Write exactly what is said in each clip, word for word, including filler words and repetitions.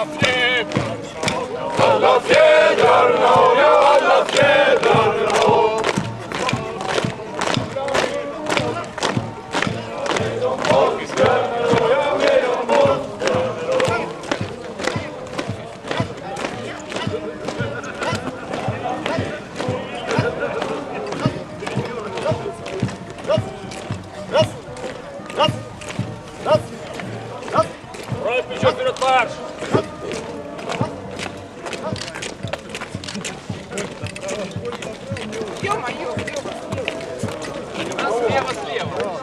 Alla fjädrarna, ja alla fjädrarna. Med de magiska, ja med de magiska. Рой плечо вперед, марш! Ё-моё, слева, слева.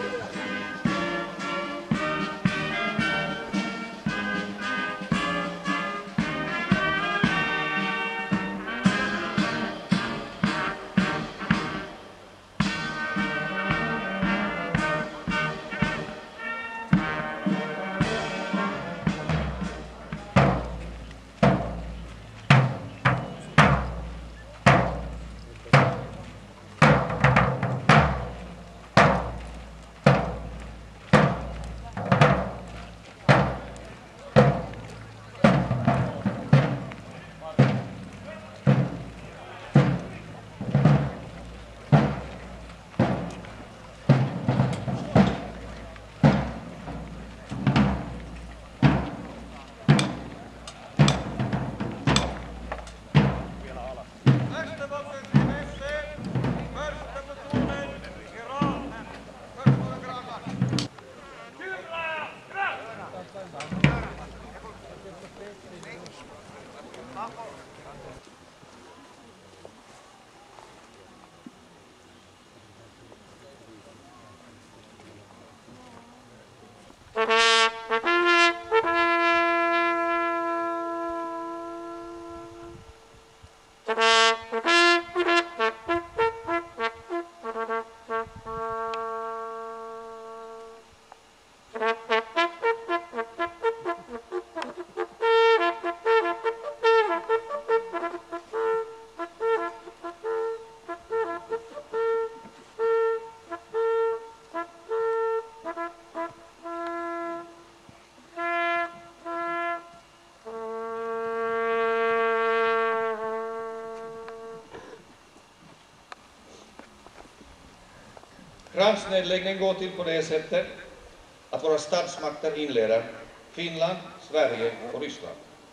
Kransnedläggning går till på det sättet att våra statsmakter inleder Finland, Sverige och Ryssland.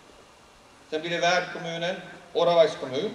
Sen blir det värdkommunen, Oravais kommun,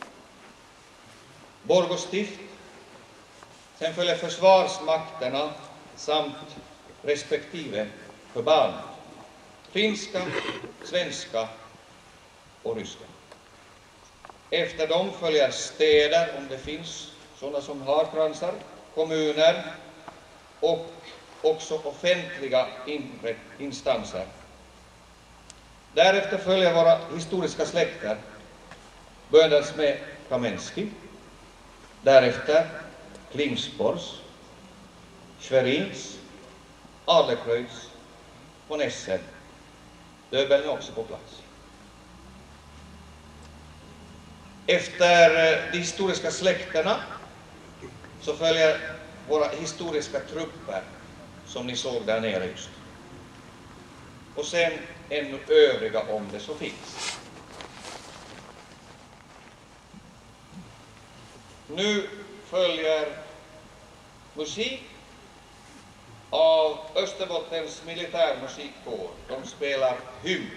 Borgå stift. Sen följer försvarsmakterna samt respektive förband. Finska, svenska och ryska. Efter dem följer städer, om det finns sådana som har kransar, kommuner och också offentliga instanser. Därefter följer våra historiska släkter, börjades med Kamenski, därefter Klingsborgs, Schwerins, Adlercreutz och Nessen. Döbeln är också på plats. Efter de historiska släkterna så följer våra historiska trupper som ni såg där nere just. Och sen ännu övriga om det så finns. Nu följer musik av Österbottens militärmusikkår. De spelar hymn.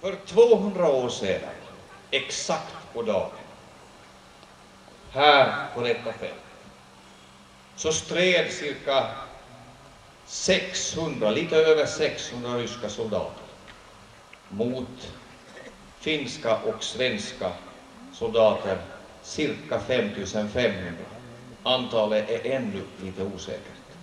För tvåhundra år sedan, exakt på dagen, här på detta fält, så stred cirka sexhundra, lite över sexhundra ryska soldater mot finska och svenska soldater, cirka fem tusen femhundra. Antalet är ännu lite osäkert.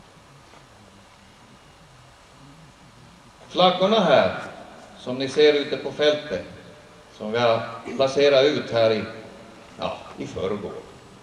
Flaggorna här, som ni ser ute på fältet, som vi har placerat ut här i, ja, i förrgår.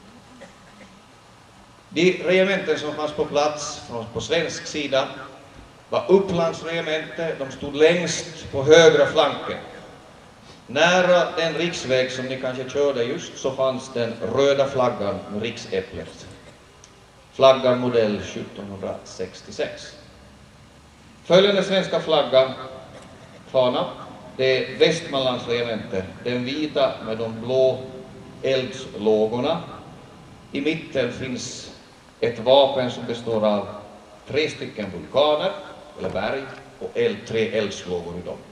De regementen som fanns på plats från, på svensk sida var Upplands regemente. De stod längst på högra flanken. Nära den riksväg som ni kanske körde just så fanns den röda flaggan med riksäpplet. Flaggan modell sjuttonhundrasextiosex. Följande svenska flagga, fana, det är Västmanlands regemente, den vita med de blå eldslågorna. I mitten finns ett vapen som består av tre stycken vulkaner, eller berg, och eld, tre eldslågor i dem.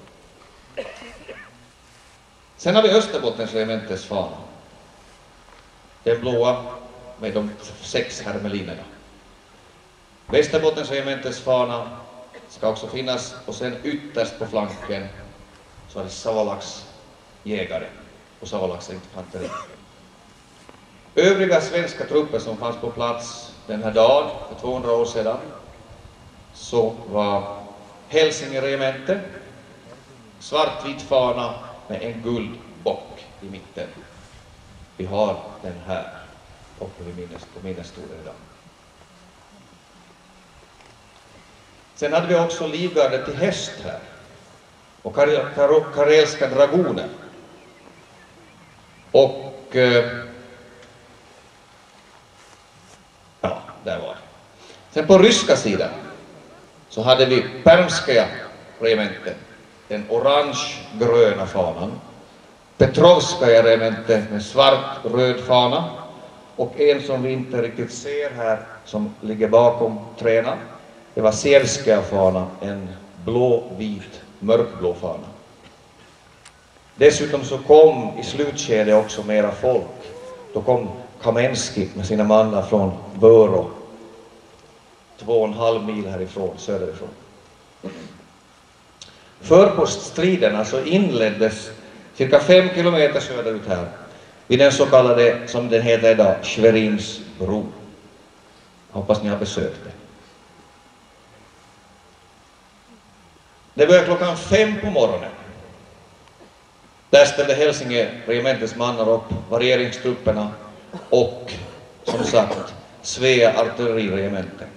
Sen har vi Österbottens regementes fana. Den blåa med de sex hermelinerna. Västerbottens regementes fana ska också finnas, och sen ytterst på flanken så är det Savolax jägare och Savolax infanteri. Övriga svenska trupper som fanns på plats den här dagen för tvåhundra år sedan så var Hälsinge regemente, svartvit fana med en guldbock i mitten. Vi har den här uppe vid minnes, på minnesstolen idag. Sen hade vi också livgardet till häst här och kar kar karelska dragoner. Och eh, ja, där var det. Sen på ryska sidan så hade vi Permskaja regemente, den orange-gröna fanan. Petrovskaja regemente med svart-röd fana. Och en som vi inte riktigt ser här som ligger bakom träna. Det var Sierskaja fana, en blå-vit, mörkblå fana. Dessutom så kom i slutskedet också mera folk. Då kom Kamenski med sina mannar från Vörå, två och en halv mil härifrån, söderifrån. Förpoststriderna så inleddes cirka fem kilometer söderut här, vid den så kallade, som den heter idag, Schwerins bro. Jag hoppas ni har besökt det. Det började klockan fem på morgonen. Där ställde Hälsinge regementets mannar upp, varieringstrupperna och som sagt Svea artilleriregemente.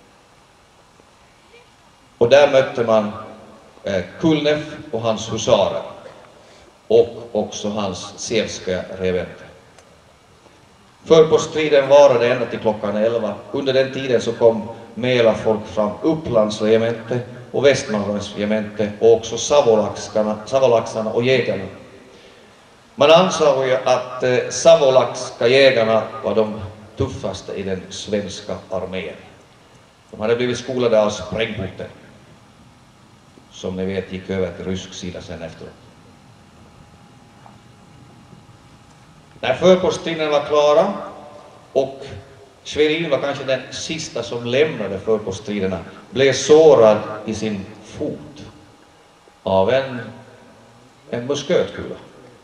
Och där mötte man eh, Kulneff och hans husarer och också hans Sierskaja regemente. Förpoststriden varade ända till klockan elva. Under den tiden så kom mera folk från Upplands regemente och Västmanlands regemente och också Savolaxarna och jägarna. Man ansåg ju att eh, Savolaxska jägarna var de tuffaste i den svenska armén. De hade blivit skolade av Sprängboten, som ni vet gick över till rysk sida sen efteråt. När förpoststriden var klara och Schwerin var kanske den sista som lämnade förpoststriderna, blev sårad i sin fot av en, en muskötkula.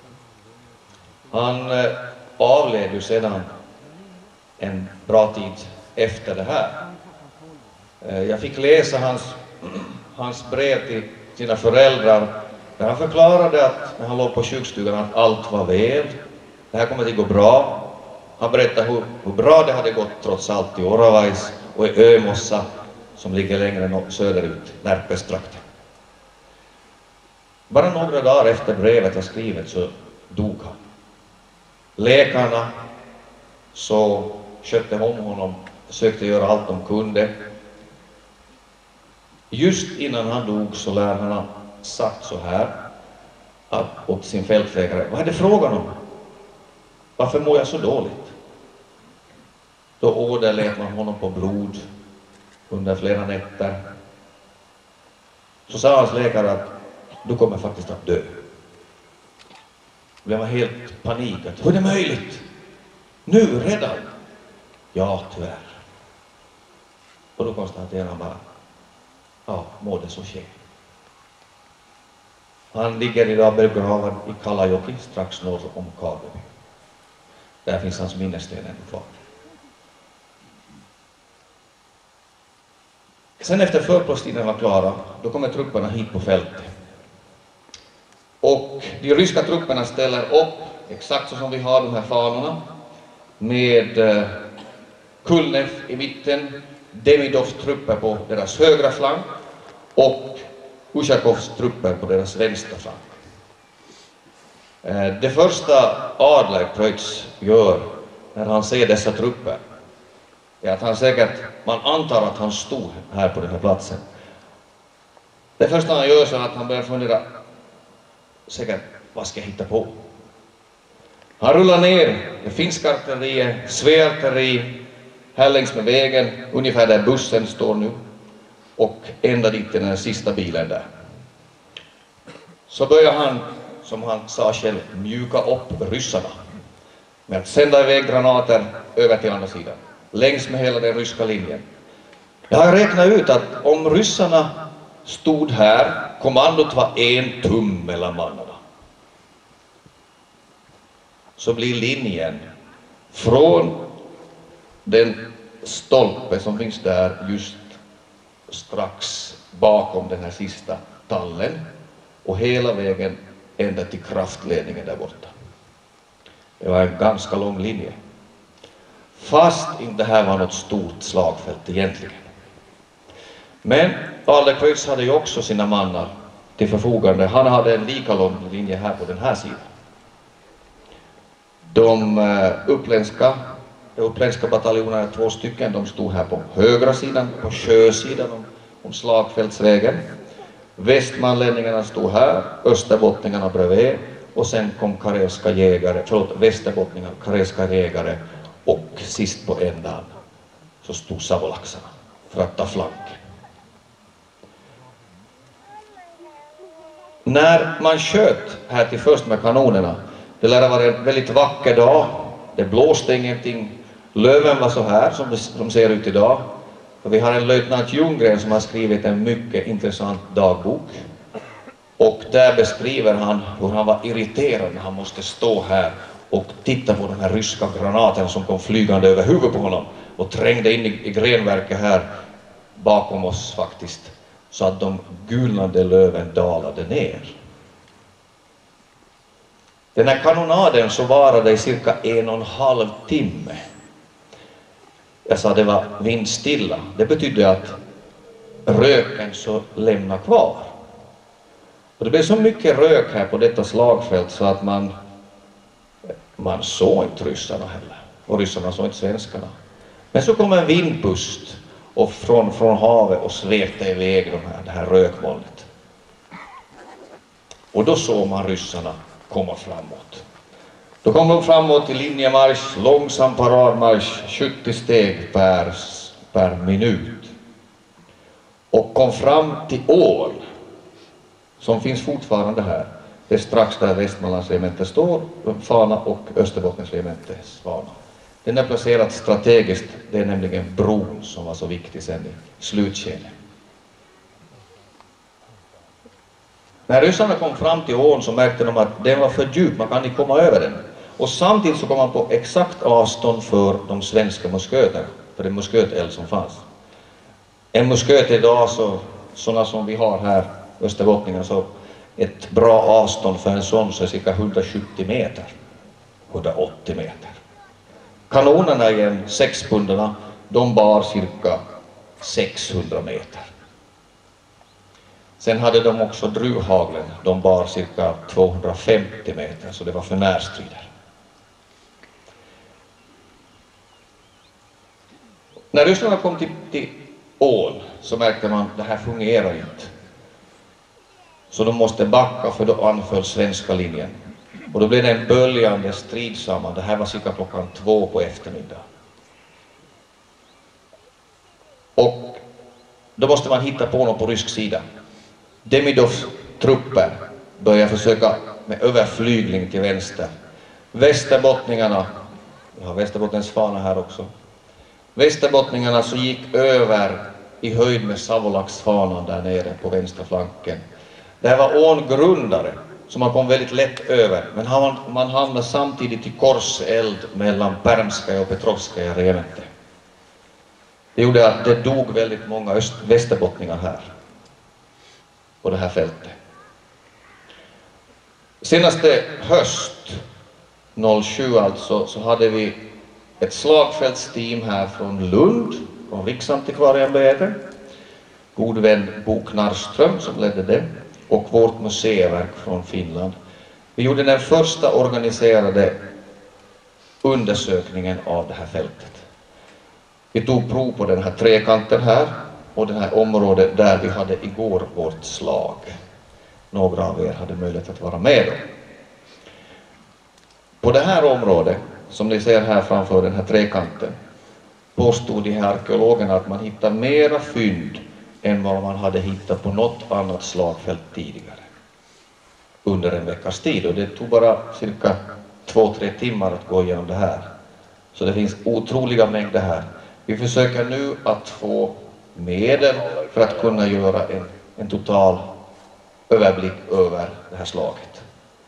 Han eh, avled ju sedan en bra tid efter det här. Eh, jag fick läsa hans, hans brev till sina föräldrar där han förklarade att när han låg på sjukstugan att allt var väl. Det här kommer att gå bra. Han berättade hur, hur bra det hade gått trots allt i Oravais och i Ömossa som ligger längre söderut, Närpestrakten. Bara några dagar efter brevet var skrivet så dog han. Läkarna så skötte om honom, försökte göra allt de kunde. Just innan han dog så lär han ha sagt så här att, åt sin fältläkare: vad är det frågan om? Varför mår jag så dåligt? Då åderlät man honom på blod under flera nätter. Så sa hans läkare att du kommer faktiskt att dö. blev man helt panikat. Hur är det möjligt? Nu redan? Ja, tyvärr. Och då konstaterar han bara, ja, må det så ske. Han ligger idag begraven i Kalajoki, strax norr om Karleby. Där finns hans minnessten ännu kvar. Sen efter förpoststiden var klara, då kommer trupperna hit på fältet. Och de ryska trupperna ställer upp, exakt så som vi har de här fanorna, med eh, Kulnev i mitten, Demidovs trupper på deras högra flank och Ushakovs trupper på deras vänstra flank. Eh, det första Adlercreutz gör när han ser dessa trupper är att han säkert, man antar att han stod här på den här platsen. Det första han gör så är att han börjar fundera, säkert, vad ska jag hitta på? Han rullar ner det finska artilleriet, Sveartilleri, här längs med vägen, ungefär där bussen står nu, och ända dit till den sista bilen där. Så börjar han, som han sa själv, mjuka upp ryssarna med att sända iväg granater över till andra sidan, längs med hela den ryska linjen. Jag har räknat ut att om ryssarna stod här, kommandot var en tum mellan mannarna, så blir linjen från den stolpe som finns där just strax bakom den här sista tallen och hela vägen ända till kraftledningen där borta. Det var en ganska lång linje. Fast inte det här var något stort slagfält egentligen. Men Adlercreutz hade ju också sina mannar till förfogande. Han hade en lika lång linje här på den här sidan. De uppländska, de uppländska bataljonerna, två stycken, de stod här på högra sidan, på sjösidan om, om slagfältsvägen. Västmanlänningarna stod här, österbottningarna bredvid, och sen kom karelska jägare, förlåt, västerbottningar, karelska jägare, och sist på ändan så stod savolaxarna för att ta flank. När man sköt här till först med kanonerna, det lär ha varit en väldigt vacker dag, det blåste ingenting, löven var så här som de ser ut idag. För vi har en löjtnant Ljunggren som har skrivit en mycket intressant dagbok, och där beskriver han hur han var irriterad när han måste stå här och titta på de här ryska granaterna som kom flygande över huvudet på honom och trängde in i, i grenverket här bakom oss faktiskt, så att de gulnande löven dalade ner. Den här kanonaden så varade i cirka en och en halv timme. Jag sa det var vindstilla. Det betydde att röken så lämnar kvar. Och det blev så mycket rök här på detta slagfält så att man man såg inte ryssarna heller. Och ryssarna såg inte svenskarna. Men så kom en vindpust och från, från havet och svepte iväg de här, det här rökmolnet. Och då såg man ryssarna komma framåt. Då kom de framåt i linjemarsch, långsam paradmarsch, sjuttio steg per, per minut. Och kom fram till Ål, som finns fortfarande här. Det är strax där Västmanlands regemente står, fana, och Österbottens regementes fana. Den är placerad strategiskt, det är nämligen bron som var så viktig sen i slutskedet. När ryssarna kom fram till ån så märkte de att den var för djup, man kan inte komma över den. Och samtidigt så kom man på exakt avstånd för de svenska musköterna, för det musköteld som fanns. En musköt idag, så, sådana som vi har här, österbottningar, så ett bra avstånd för en sån så är cirka hundrasjuttio meter, hundraåttio meter. Kanonerna i en sexpundarna, de bar cirka sexhundra meter. Sen hade de också druvhaglen, de bar cirka tvåhundrafemtio meter, så det var för närstrider. När ryssarna kom till, till Ål så märkte man att det här fungerar inte. Så de måste backa, för då anföll svenska linjen. Och då blev det en böljande stridsamma, det här var cirka klockan två på eftermiddag. Och då måste man hitta på något på rysk sida. Demidovs trupper börjar försöka med överflygling till vänster. Västerbottningarna, vi har Västerbottens fana här också. Västerbottningarna så gick över i höjd med Savolaxfanan där nere på vänstra flanken. Det här var ångrundare som man kom väldigt lätt över, men man, man hamnade samtidigt i korseld mellan Permskaja och Petrovskaja regemente. Det gjorde att det dog väldigt många öst, västerbottningar här på det här fältet. Senaste höst noll sju alltså så hade vi ett slagfältsteam här från Lund, från Riksantikvarieämbetet, god vän Bo Knarström som ledde det, och vårt museiverk från Finland. Vi gjorde den första organiserade undersökningen av det här fältet. Vi tog prov på den här trekanten här och det här området där vi hade igår vårt slag. Några av er hade möjlighet att vara med då. På det här området, som ni ser här framför den här trekanten, påstod de här arkeologerna att man hittade mera fynd än vad man hade hittat på något annat slagfält tidigare. Under en veckas tid, och det tog bara cirka två, tre timmar att gå igenom det här. Så det finns otroliga mängder här. Vi försöker nu att få medel för att kunna göra en, en total överblick över det här slaget.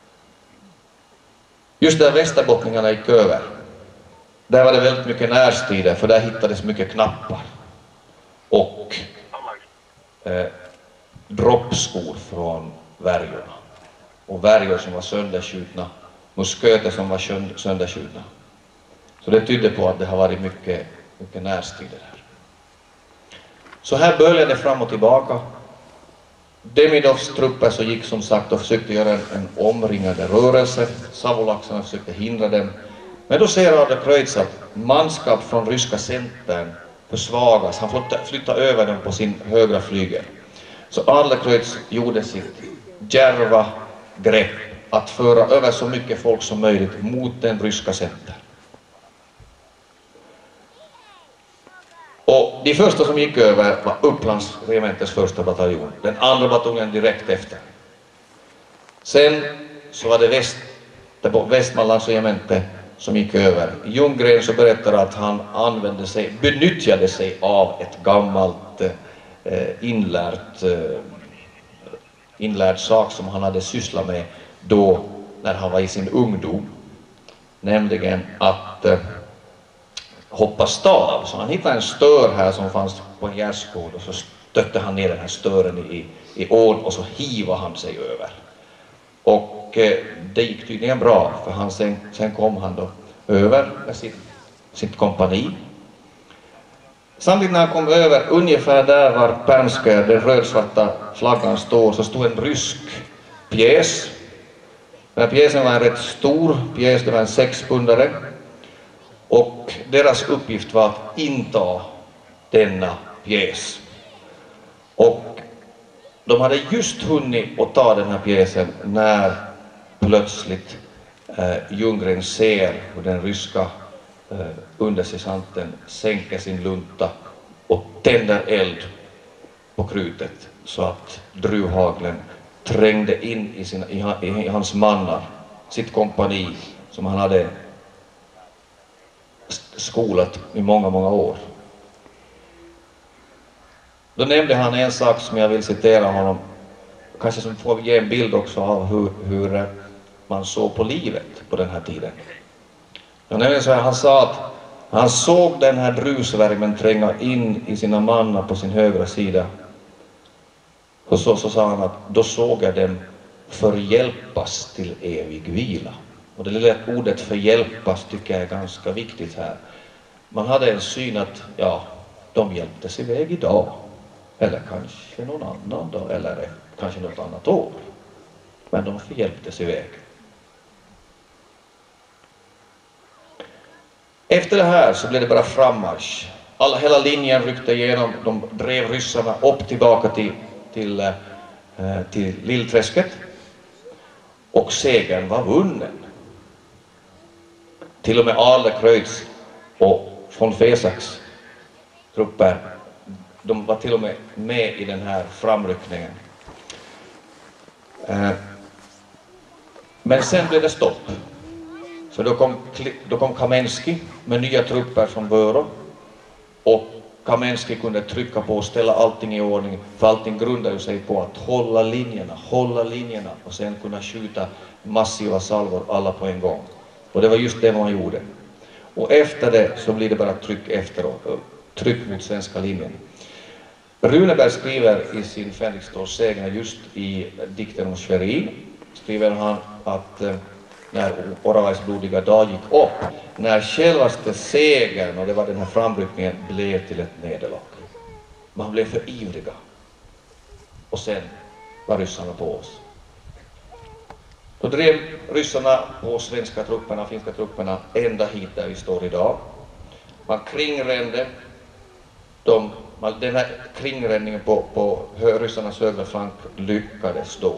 Just där västerbottningarna gick över, där var det väldigt mycket närstider, för där hittades mycket knappar och eh, droppskor från värjorna. Och värjor som var sönderskjutna, musköter som var sönderskjutna. Så det tydde på att det har varit mycket, mycket närstider här. Så här började det fram och tillbaka. Demidovs trupper så gick som sagt och försökte göra en, en omringande rörelse. Savolaxarna försökte hindra dem. Men då ser Adlercreutz att manskap från ryska centern försvagas. Han flyttade, flyttade över dem på sin högra flygel. Så Adlercreutz gjorde sitt djärva grepp att föra över så mycket folk som möjligt mot den ryska centern. Och de första som gick över var Upplands regementets första bataljon, den andra bataljonen direkt efter. Sen så var det väst, det på Västmanlands regemente som gick över. Ljunggren så berättar att han använde sig, benyttjade sig av ett gammalt eh, inlärt, eh, inlärd sak som han hade sysslat med då när han var i sin ungdom. Nämligen att eh, hoppa stav. Så han hittade en stör här som fanns på en gärdsgård och så stötte han ner den här stören i, i ån och så hivade han sig över. Och eh, det gick tydligen bra, för han sen, sen kom han då över med sitt, sitt kompani. Samtidigt när han kom över, ungefär där var Permskaja, den rödsvarta flaggan står, så stod en rysk pjäs. Den här pjäsen var en rätt stor pjäs, det var en sexpundare. Och deras uppgift var att inta denna pjäs. Och de hade just hunnit att ta den här pjäsen när plötsligt eh, Ljunggren ser hur den ryska eh, undersergeanten sänker sin lunta och tänder eld på krutet så att druvhaglen trängde in i, sina, i, i, i hans mannar, sitt kompani som han hade skolat i många, många år. Då nämnde han en sak som jag vill citera honom, kanske som får ge en bild också av hur, hur man såg på livet på den här tiden. Jag nämligen så här, han sa att han såg den här drusvärmen tränga in i sina mannar på sin högra sida. Och så, så sa han att då såg jag dem förhjälpas till evig vila. Och det lilla ordet förhjälpas tycker jag är ganska viktigt här. Man hade en syn att ja, de hjälptes iväg idag. Eller kanske någon annan dag. Eller kanske något annat år. Men de förhjälptes iväg. Efter det här så blev det bara frammarsch. Alla, hela linjen ryckte igenom. De drev ryssarna upp tillbaka till, till, eh, till Lillträsket. Och segern var vunnen. Till och med Adlercreutz och von Fesaks trupper, de var till och med med i den här framryckningen. Eh, Men sen blev det stopp. För då kom, då kom Kamenskij med nya trupper från Vörå. Och Kamenskij kunde trycka på och ställa allting i ordning. För allting grundade sig på att hålla linjerna, hålla linjerna och sen kunna skjuta massiva salvor alla på en gång. Och det var just det man gjorde. Och efter det så blir det bara tryck efteråt, tryck mot svenska linjen. Runeberg skriver i sin Fänriksdalssägner just i dikten om Schwerin, skriver han att eh, när Oravais blodiga dag gick upp, när självaste segern, och det var den här frambrytningen, blev till ett nederlag. Man blev för ivriga. Och sen var ryssarna på oss. Då drev ryssarna på svenska trupperna, finska trupperna, ända hit där vi står idag. Man kringrände de, den här kringränningen på, på ryssarnas högra flank lyckades då.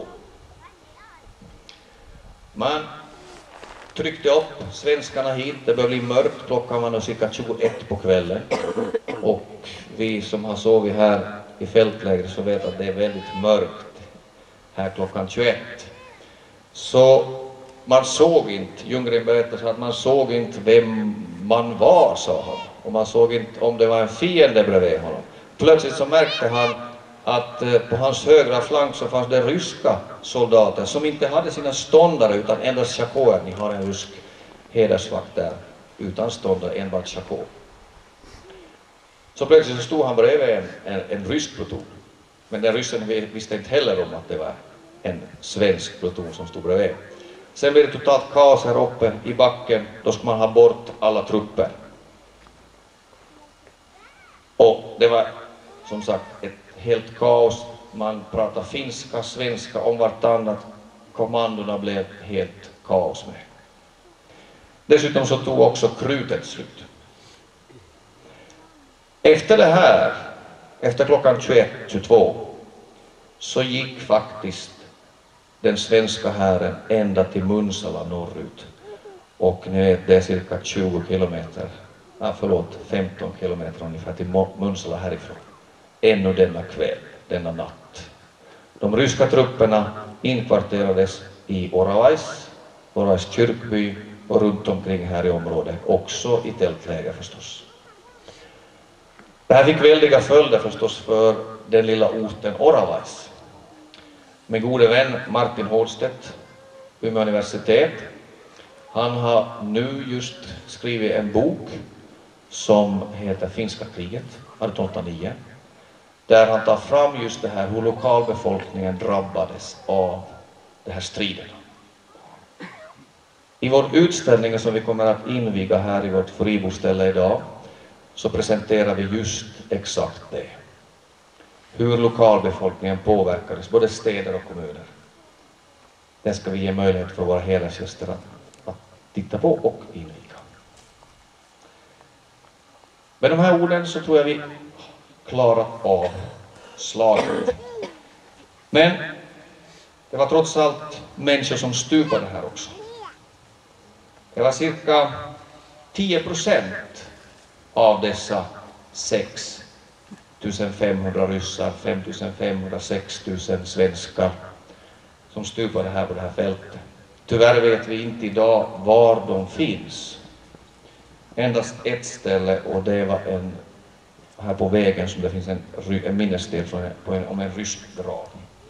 Man tryckte upp svenskarna hit, det började bli mörkt, klockan var nog cirka tjugoett på kvällen. Och vi som har sovit här i fältlägret så vet att det är väldigt mörkt här klockan tjugoett. Så man såg inte, Ljunggren berättade så att man såg inte vem man var, sa han. Och man såg inte om det var en fiende bredvid honom. Plötsligt så märkte han att eh, på hans högra flank så fanns det ryska soldater som inte hade sina ståndare utan endast tjakoer. Ni har en rysk hedersvakt där utan ståndare, enbart tjakå. Så plötsligt så stod han bredvid en, en, en rysk pluton. Men den ryssen visste inte heller om att det var en svensk pluton som stod bredvid. Sen blev det totalt kaos här uppe i backen. Då ska man ha bort alla trupper. Och det var som sagt ett helt kaos. Man pratade finska, svenska om vartannat. Kommandona blev helt kaos med. Dessutom så tog också krutet slut. Efter det här, efter klockan tjugoett tjugotvå, så gick faktiskt den svenska hären ända till Munsala norrut. Och nu är det cirka tjugo kilometer, ah, förlåt, femton kilometer ungefär till Munsala härifrån. Ännu denna kväll, denna natt. De ryska trupperna inkvarterades i Oravais, Oravais kyrkby och runt omkring här i området, också i tältläger förstås. Det här fick väldiga följder förstås för den lilla orten Oravais. Min gode vän Martin Hårdstedt, Umeå universitet, han har nu just skrivit en bok som heter Finska kriget arton åttionio, där han tar fram just det här hur lokalbefolkningen drabbades av det här striden. I vår utställning som vi kommer att inviga här i vårt friboställe idag så presenterar vi just exakt det. Hur lokalbefolkningen påverkades, både städer och kommuner. Det ska vi ge möjlighet för våra hedersgäster att, att titta på och inviga. Med de här orden så tror jag vi klarat av slaget. Men det var trots allt människor som stupade här också. Det var cirka tio procent av dessa sex tusen femhundra ryssar, fem tusen femhundra, sex tusen svenskar som stupade här på det här fältet. Tyvärr vet vi inte idag var de finns. Endast ett ställe, och det var en, här på vägen som det finns en, en minnesdel från, på en, om en rysk grav.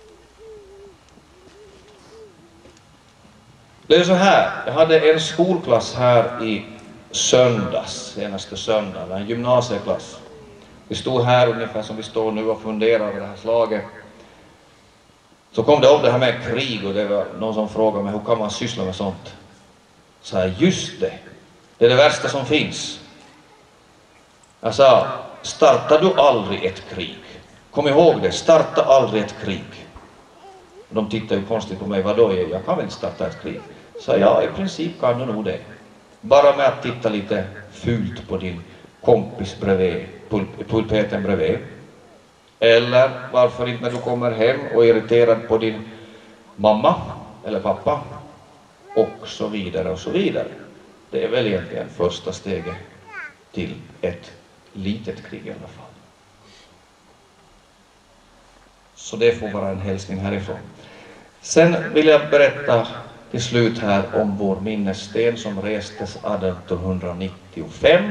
Det är så här, jag hade en skolklass här i söndags, senaste söndagen, en gymnasieklass. Vi stod här ungefär som vi står nu och funderar över det här slaget. Så kom det upp det här med krig och det var någon som frågade mig, hur kan man syssla med sånt? Så här, just det, det är det värsta som finns. Jag sa, startar du aldrig ett krig? Kom ihåg det, starta aldrig ett krig. De tittade ju konstigt på mig, vadå, jag kan väl inte starta ett krig? Så ja, i princip kan du nog det. Bara med att titta lite fult på din kompis bredvid, pulpeten bredvid. Eller varför inte när du kommer hem och är irriterad på din mamma eller pappa. Och så vidare och så vidare. Det är väl egentligen första steget till ett litet krig i alla fall. Så det får vara en hälsning härifrån. Sen vill jag berätta till slut här om vår minnessten som restes artonhundranittiofem.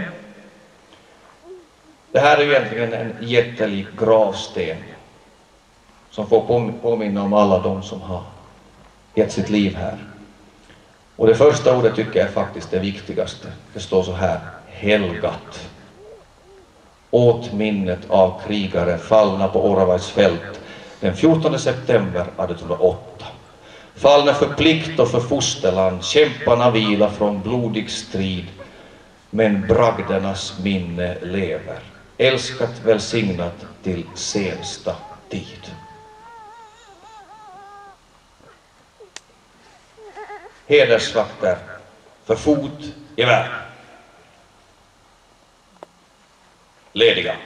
Det här är ju egentligen en jättelik gravsten som får påminna om alla de som har gett sitt liv här. Och det första ordet tycker jag är faktiskt det viktigaste. Det står så här: helgat. Åt minnet av krigare fallna på Oravais fält den fjortonde september artonhundraåtta. Fallna för plikt och för fosterland, kämparna vila från blodig strid, men bragdernas minne lever, älskat välsignat till sensta tid. Hedersvakter för fot, gevär. Lediga.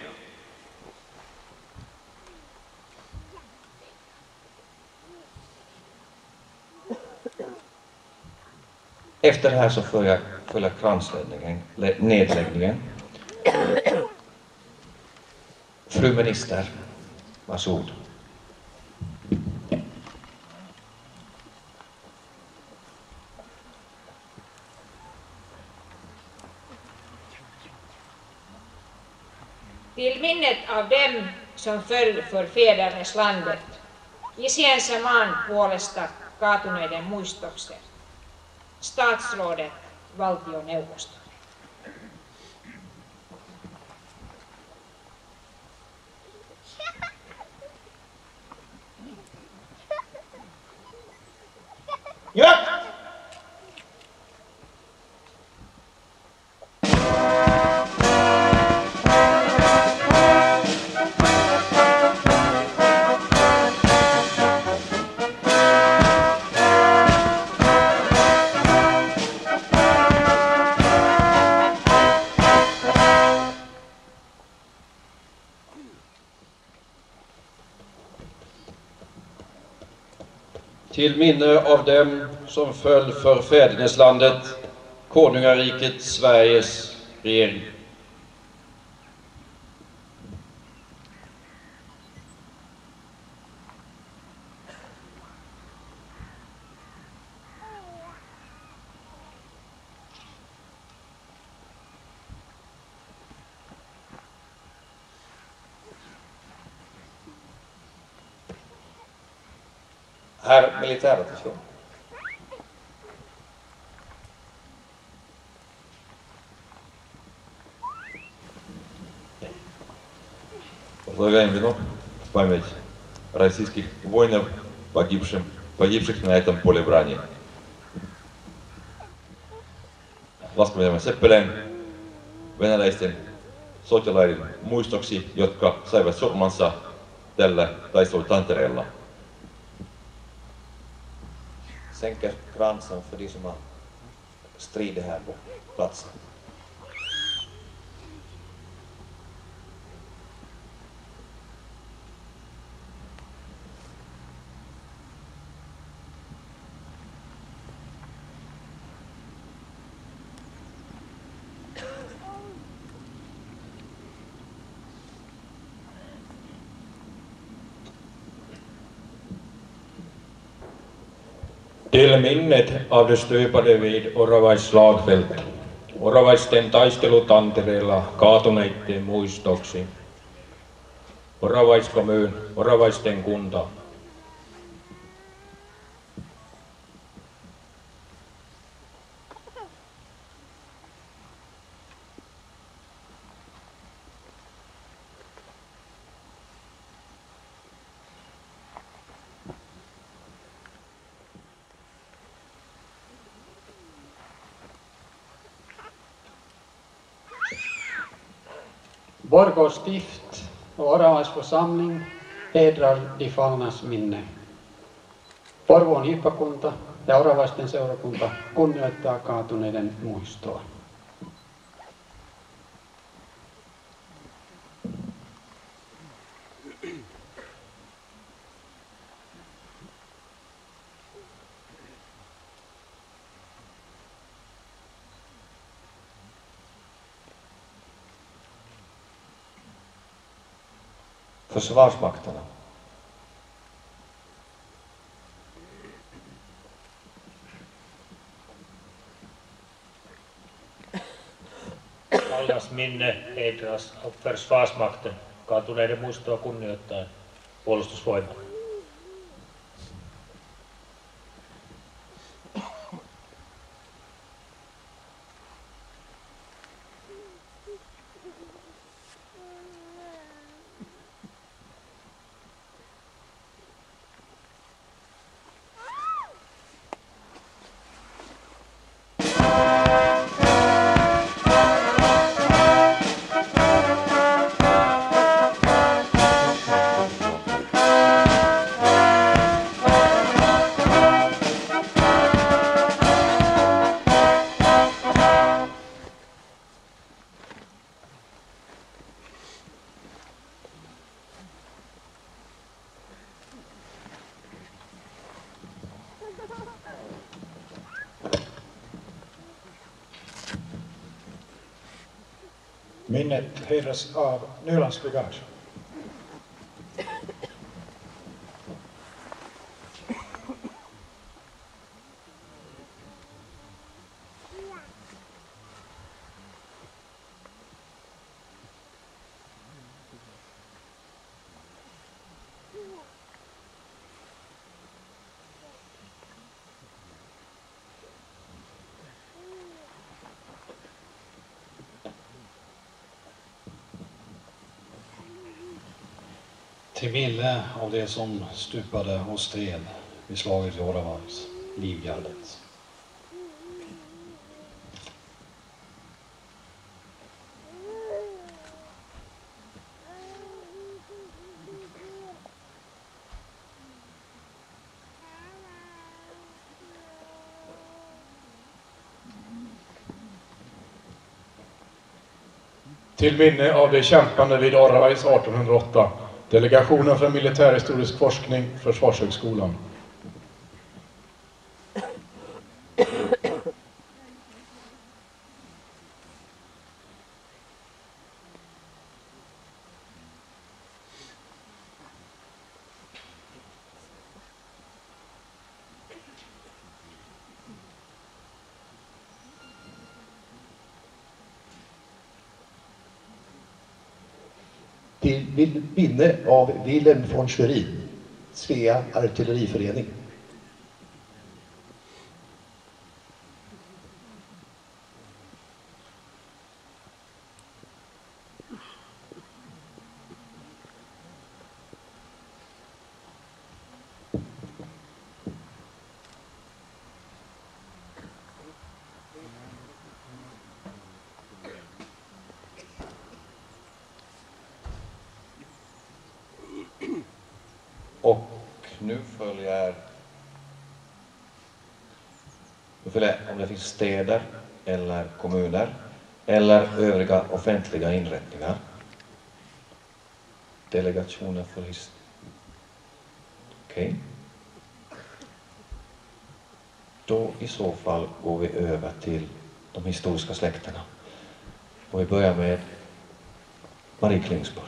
Efter det här så följer, följer kransläggningen, nedläggningen. Fru minister, varsågod. Till minnet av dem som föll för fäderneslandet, isänsämaan puolesta kaatuneiden muistokset, statsrådet valtioneuvosto. Ja! Till minne av dem som föll för fäderneslandet, konungariket Sveriges regering. Herr militärattaché. Возлагаем венок в память российских воинов, погибшим, погибших на этом поле брани. Laskemme seppeleen venäläisten sotilaiden muistoksi, jotka saivat surmansa tällä taistelutantereella. Sänker kransen för de som har stridit här på platsen. Till minnet av de stupade vid Oravais slagfält, Oravaisten taistelutantereella kaatuneiden muistoksi. Oravais kommun, Oravaisten kunta. Borgå stift och Oravais församling hedrar de fallnas minne. Porvoon hiippakunta ja Oravaisten seurakunta kunnioittaa kaatuneiden muistoa. Allas minne hedras av Försvarsmakten kaatuneiden muistoa kunnioittaen puolustusvoimat. Minnet hedras av Nylands brigad. Till minne av det som stupade och stred vid slaget i Oravais, livgardet. Till minne av de kämpande vid Oravais artonhundraåtta. Delegationen för militärhistorisk forskning, Försvarshögskolan. Till minne av Wilhelm von Schwerin, Svea artilleriförening. Och nu följer, nu följer om det finns städer eller kommuner eller övriga offentliga inrättningar. Delegationen för his... Okej. Okay. Då i så fall går vi över till de historiska släkterna. Och vi börjar med Marie Klingsborg.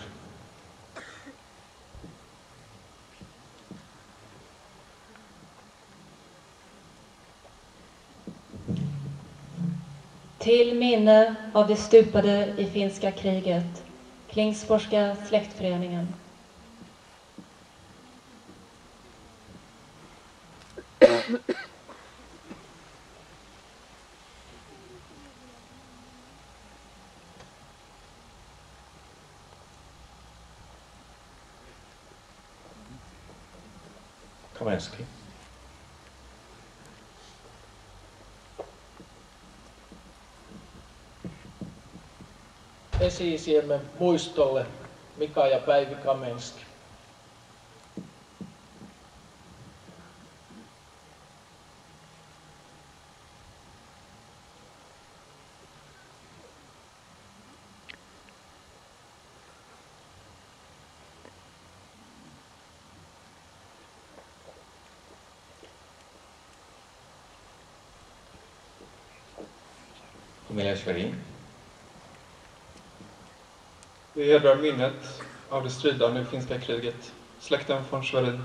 Till minne av de stupade i finska kriget, Klingsborska släktföreningen. Kaminski. Esi-isiemme muistolle Mika ja Päivi Kamenski. Emilia Schwerin. Vi hedrar minnet av det stridande i finska kriget, släkten von Schwerin.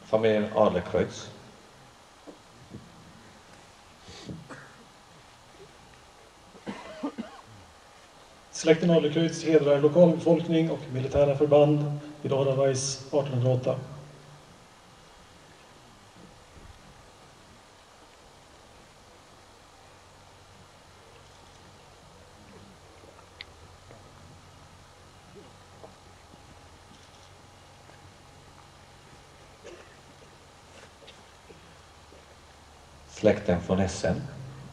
familjen Adlercreutz. Släkten Adlercreutz hedrar lokalbefolkning och militära förband vid Oravais artonhundraåtta. Släkten von Essen.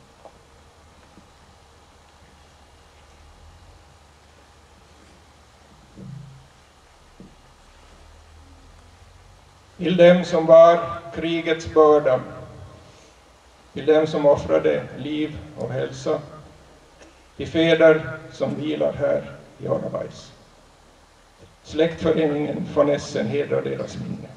Till dem som bar krigets börda, till dem som offrade liv och hälsa, till fäder som vilar här i Oravais. Släktföreningen von Essen hedrar deras minne.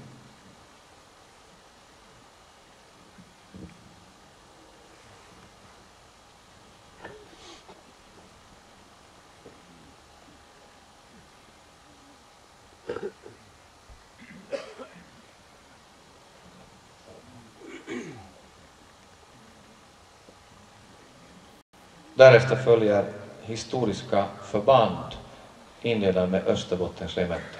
Därefter följer historiska förband inledda med Österbottens regemente.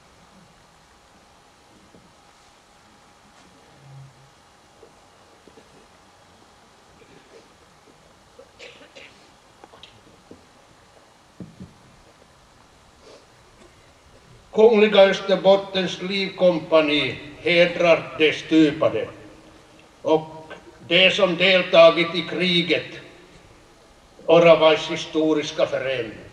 Kungliga Österbottens livkompani hedrar de stupade och de som deltagit i kriget, Oravais historiska förening.